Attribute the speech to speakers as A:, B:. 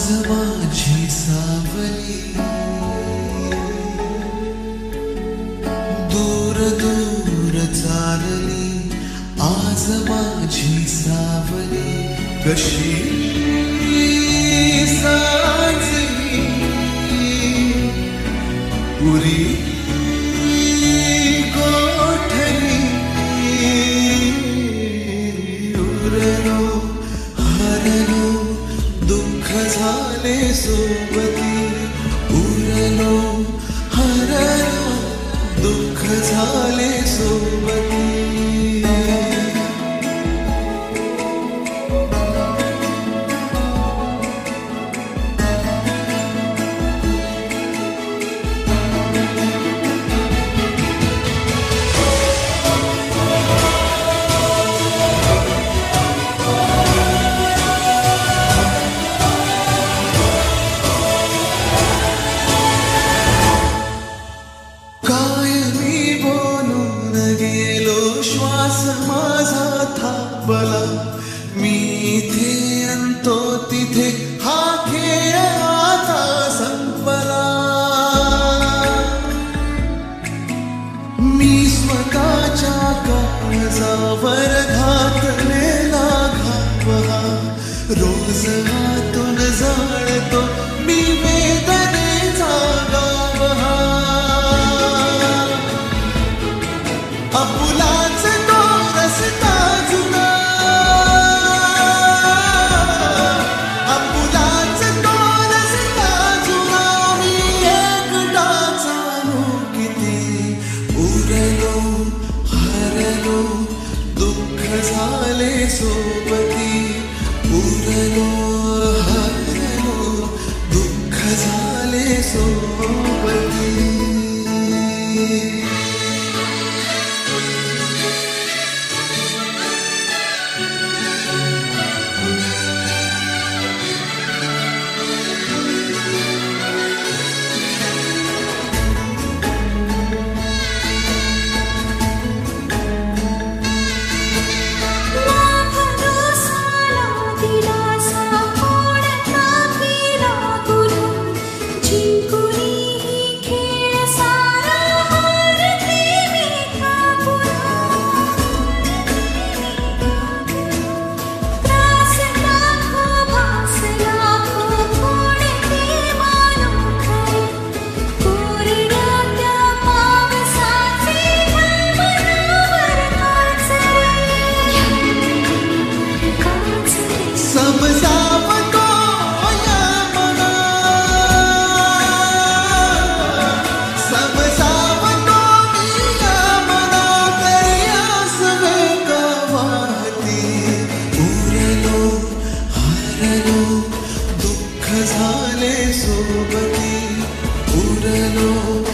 A: माझी सावली दूर दूर चालली, आज माझी सावली कशी साजली पुरी गोठली. उरलो हरलो दुःख झाले सोबती, उरलो हरलो दुःख झाले सोबती. श्वास माझा थांबला, मी इथे अंतो तिथे हा खेळ आता संपला. मी स्वतःच्या काळजावर घातलेला घावा रोज हातून जाळतो मी वेदनेचा गावा. आपुलाच तो रस्ता जुना, आपुलाच तो रस्ता जुना, मी एकटा चालू किती. उरलो हरलो दुःख झाले सोबती, उरलो हरलो दुःख झाले सोबती. दुःख झाले सोबती, उरलो